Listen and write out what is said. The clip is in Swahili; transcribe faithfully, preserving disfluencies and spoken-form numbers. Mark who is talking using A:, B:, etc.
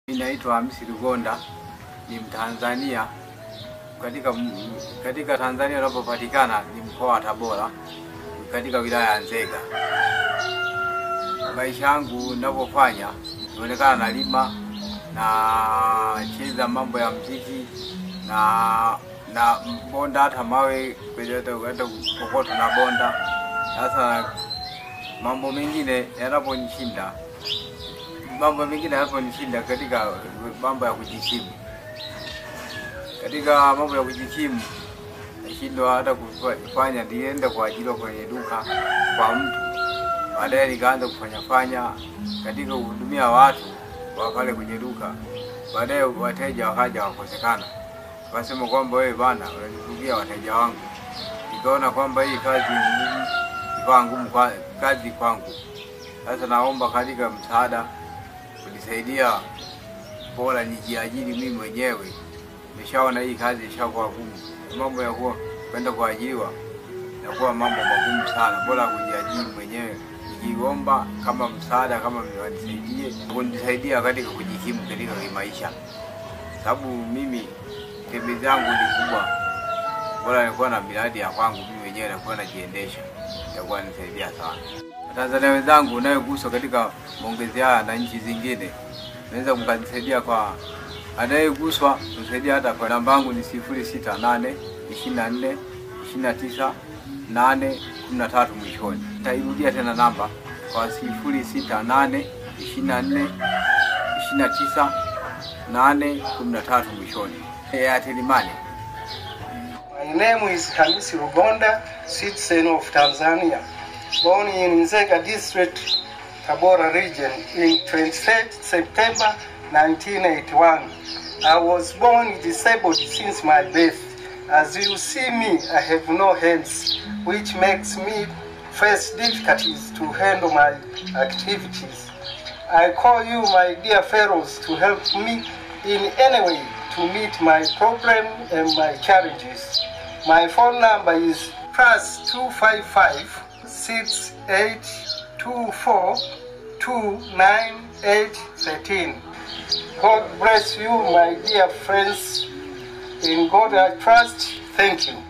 A: Ninaitwa Hamisi Lugonda, ni Mtanzania. Katika katika Tanzania unapopatikana ni mkoa wa Tabora, katika wilaya ya Nzega. Maisha yangu ninapofanya inaonekana nalima na cheza mambo ya muziki na na bonda hata mawe hata kokoto na bonda. Sasa mambo mengine yanaponishinda mambo mengine yanaponishinda katika mambo ya kujikimu. Katika mambo ya kujikimu nashindwa hata kufanya, nienda kwa ajili kwenye duka kwa mtu. Baadaye nikaanza kufanya fanya katika kuhudumia watu wa pale kwenye duka. Baadaye wateja wakaja wakosekana. Wakasema kwamba wewe bana unanifungia wateja wangu. Nikaona kwamba hii kazi ngumu, ikawa ngumu kwa kazi kwangu. Sasa naomba katika msaada kunisaidia, bora nijiajiri mimi mwenyewe. Nimeshaona hii kazi ishakuwa ngumu. Mambo ya kuwa kwenda kuajiriwa inakuwa mambo magumu sana. Bora kujiajiri mwenyewe. Nikiomba kama msaada, kama mnisaidie, kunisaidia katika kujikimu katika maisha. Sababu mimi tembezi zangu ni kubwa. Bora nilikuwa na miradi ya kwangu mimi mwenyewe na kuwa najiendesha. Itakuwa nisaidia sana. Watanzania wenzangu unayoguswa katika maongezi haya na nchi zingine, naweza mkanisaidia kwa anayeguswa, msaidia hata kwa namba yangu ni sifuri sita nane ishirini na nne ishirini na tisa nane kumi na tatu mwishoni. Nitairudia tena namba kwa sifuri sita nane ishirini na nne ishirini na tisa nane kumi na tatu mwishoni. Airtel Money.
B: My name is Hamisi Lugonda, citizen of Tanzania, born in Nzega district, Tabora region, in twenty-third September nineteen eighty-one. I was born disabled since my birth. As you see me, I have no hands, which makes me face difficulties to handle my activities. I call you, my dear fellows, to help me in any way to meet my problem and my challenges. My phone number is plus two five five six eight two four two nine eight thirteen. God bless you, my dear friends. In God I trust. Thank you.